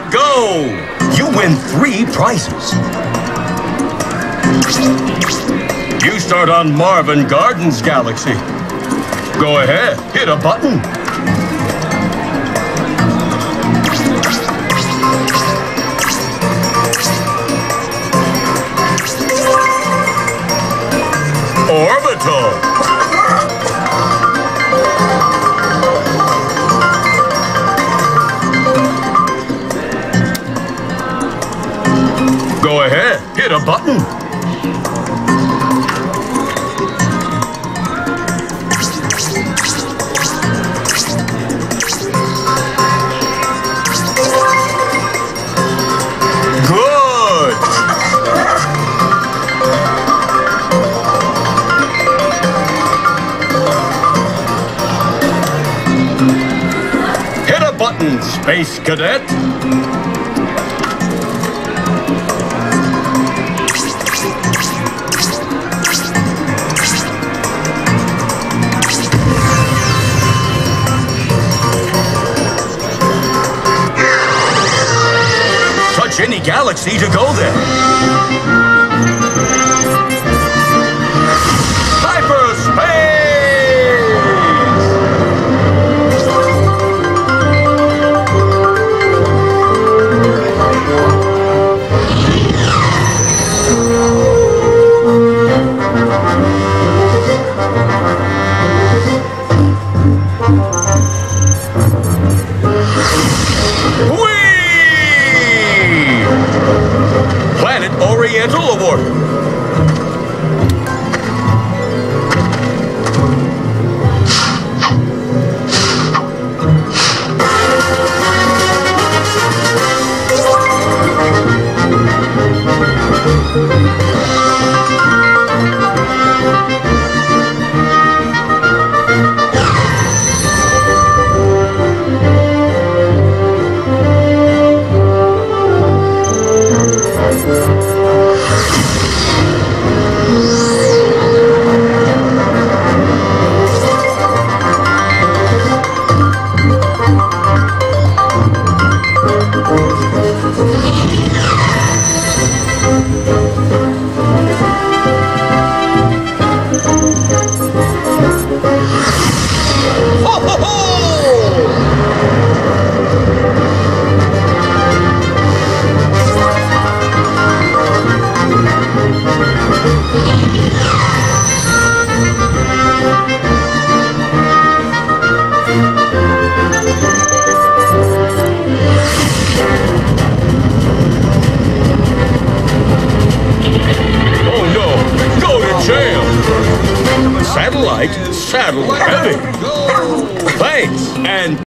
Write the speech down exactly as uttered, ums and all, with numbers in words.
go! You win three prizes. You start on Marvin Gardens Galaxy. Go ahead, hit a button. Orbital. Go ahead, hit a button. Good. Hit a button, Space Cadet. Any galaxy to go there. Oriental Award. Satellite, saddle heavy. Thanks, and